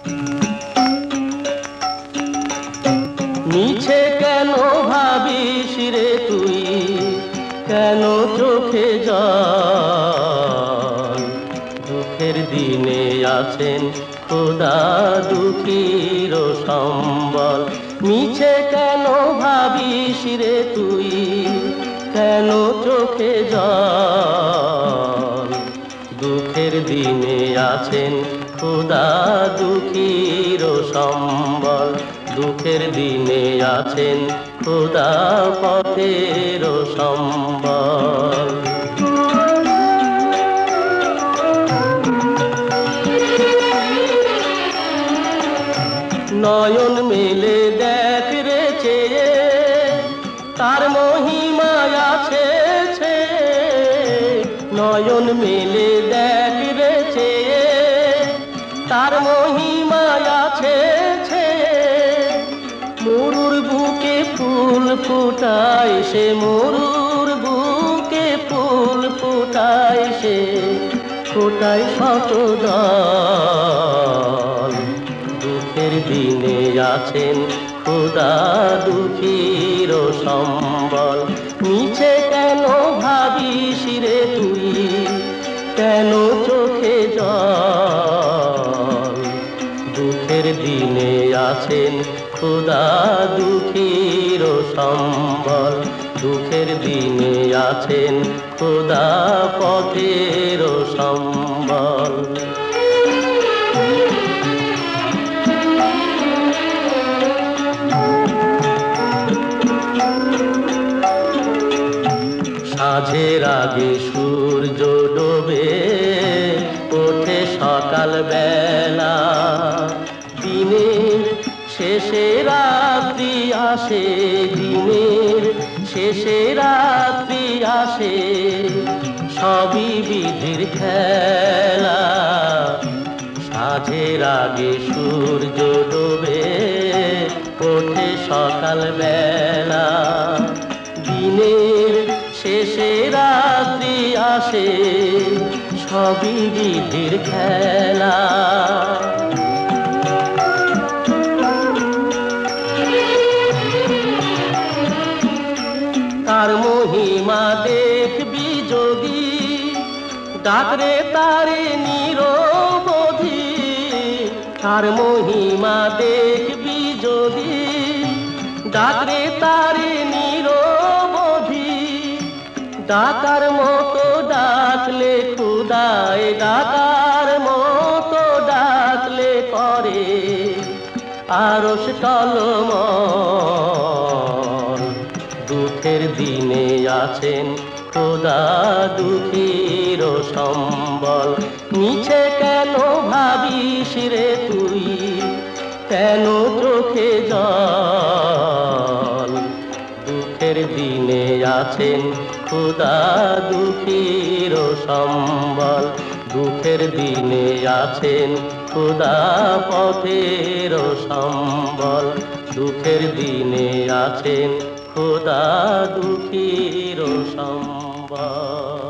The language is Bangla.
মিছে কেন ভাবিস রে তুই, কেন চোখে জল? দুঃখের দিনে আছেন খোদা দুঃখীর সম্বল। মিছে কেন ভাবিস রে তুই, কেন চোখে জল? দুঃখের দিনে আছেন খোদা দুঃখীর সম্বল। দুঃখের দিনে আছেন খোদা পথের সম্বল। নয়ন মেলে দেখ রে চেয়ে, তার মহিমা আছে ছে। নয়ন মেলে দেখ রে চেয়ে, তার মহিমা আছে ছে। মরুর বুকে ফুল ফুটায় সে, মরুর বুকে ফুল ফুটায় সে, ফোটায় শত দল। দুঃখের দিনে আছেন খোদা দুঃখীর সম্বল। মিছে কেন ভাবিস রে তুই, কেন চোখে জল? দুঃখের দিনে আছেন খোদা দুঃখীর সম্বল। দুঃখের দিনে আছেন খোদা পথের সম্বল। সাঁঝের আগে সূর্য ডোবে, ওঠে সকাল বেলা। দিনের শেষে রাত্রি আসে, দিনের শেষে রাত্রি আসে, সবই বিধির খেলা। সাঁঝের আগে সূর্য ডোবে, ওঠে সকাল বেলা। দিনের শেষে রাত্রি আসে, সবই বিধির খেলা। তার মহিমা দেখবি যদি, ডাকরে তারে নিরবধি। তার মহিমা দেখবি যদি, ডাকরে তারে নিরবধি। ডাকার মতো ডাকলে খুদায়, ডাকার মতো ডাকলে করে আরশ টলমল। দুঃখের দিনে আছেন খোদা দুঃখীর সম্বল। মিছে কেন ভাবিস রে তুই, কেন চোখে জল? দুঃখের দিনে আছেন খোদা দুঃখীর সম্বল। দুঃখের দিনে আছেন খোদা পথের সম্বল। দুঃখের দিনে আছেন খোদা দুঃখীর সম্বল।